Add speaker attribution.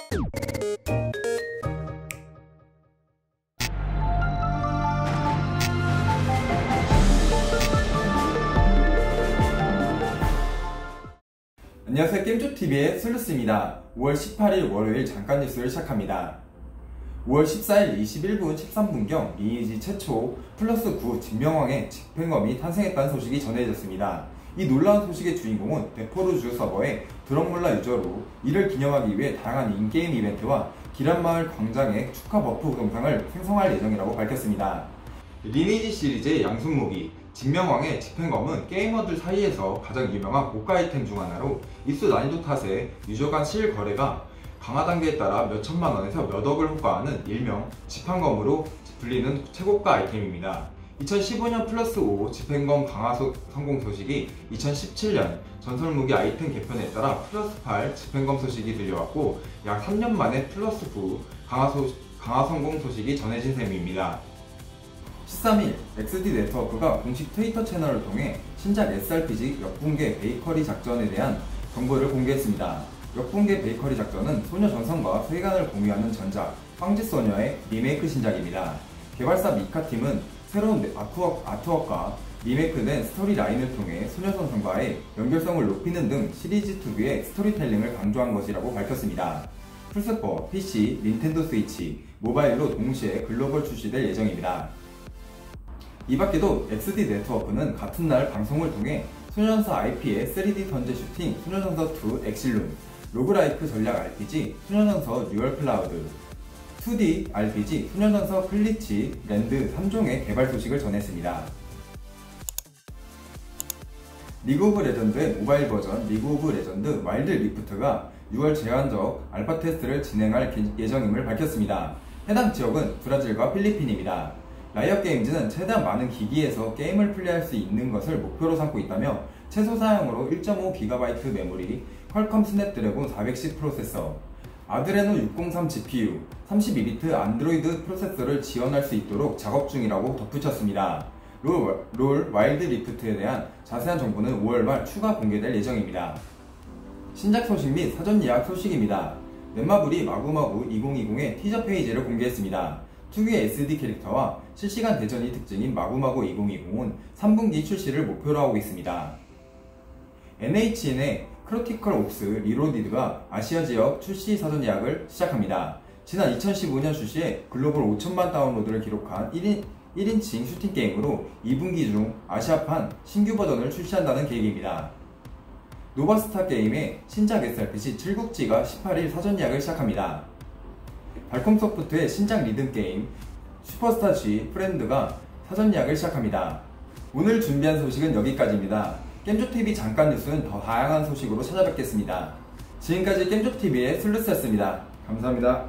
Speaker 1: 안녕하세요. 게임조TV의 슬루스입니다. 5월 18일 월요일 잠깐 뉴스를 시작합니다. 5월 14일 21분 13분경 리니지 최초 플러스9 진명왕의 집행검이 탄생했다는 소식이 전해졌습니다. 이 놀라운 소식의 주인공은 데포르주 서버의 드럭몰라 유저로 이를 기념하기 위해 다양한 인게임 이벤트와 기란마을 광장의 축하 버프 영상을 생성할 예정이라고 밝혔습니다. 리니지 시리즈의 양순무기 진명왕의 집행검은 게이머들 사이에서 가장 유명한 고가 아이템 중 하나로 입수 난이도 탓에 유저 간 실거래가 강화 단계에 따라 몇 천만 원에서 몇 억을 호가하는 일명 집한검으로 불리는 최고가 아이템입니다. 2015년 플러스5 집행검 강화 성공 소식이 2017년 전설무기 아이템 개편에 따라 플러스8 집행검 소식이 들려왔고 약 3년 만에 플러스9 강화 성공 소식이 전해진 셈입니다. 13일 XD 네트워크가 공식 트위터 채널을 통해 신작 SRPG 역붕괴 베이커리 작전에 대한 정보를 공개했습니다. 역붕괴 베이커리 작전은 소녀 전선과 세간을 공유하는 전작 황제소녀의 리메이크 신작입니다. 개발사 미카팀은 새로운 아트웍과 리메이크된 스토리 라인을 통해 소녀 전선과의 연결성을 높이는 등 시리즈 특유의 스토리텔링을 강조한 것이라고 밝혔습니다. 플스4, PC, 닌텐도 스위치, 모바일로 동시에 글로벌 출시될 예정입니다. 이 밖에도 XD 네트워크는 같은 날 방송을 통해 소녀전서 IP의 3D 던제 슈팅 소녀전서2 엑실룸, 로그라이크 전략 RPG 소녀전서 듀얼 클라우드, 2D RPG 소녀전서 클리치 랜드 3종의 개발 소식을 전했습니다. 리그 오브 레전드의 모바일 버전 리그 오브 레전드 와일드 리프트가 6월 제한적 알파 테스트를 진행할 예정임을 밝혔습니다. 해당 지역은 브라질과 필리핀입니다. 라이엇 게임즈는 최대한 많은 기기에서 게임을 플레이할 수 있는 것을 목표로 삼고 있다며 최소 사용으로 1.5GB 메모리, 퀄컴 스냅드래곤 410 프로세서, 아드레노 603 GPU, 32비트 안드로이드 프로세서를 지원할 수 있도록 작업 중이라고 덧붙였습니다. 롤 와일드 리프트에 대한 자세한 정보는 5월 말 추가 공개될 예정입니다. 신작 소식 및 사전 예약 소식입니다. 넷마블이 마구마구 2020의 티저 페이지를 공개했습니다. 특유의 SD 캐릭터와 실시간 대전이 특징인 마구마구 2020은 3분기 출시를 목표로 하고 있습니다. NHN의 크리티컬 옵스 리로디드가 아시아 지역 출시 사전 예약을 시작합니다. 지난 2015년 출시에 글로벌 5천만 다운로드를 기록한 1인칭 슈팅 게임으로 2분기 중 아시아판 신규 버전을 출시한다는 계획입니다. 노바스타 게임의 신작 SRPG 칠국지가 18일 사전 예약을 시작합니다. 달콤 소프트의 신작 리듬 게임 슈퍼스타 G 프렌드가 사전 예약을 시작합니다. 오늘 준비한 소식은 여기까지입니다. 게임조TV 잠깐 뉴스는 더 다양한 소식으로 찾아뵙겠습니다. 지금까지 게임조TV의 슬루스였습니다. 감사합니다.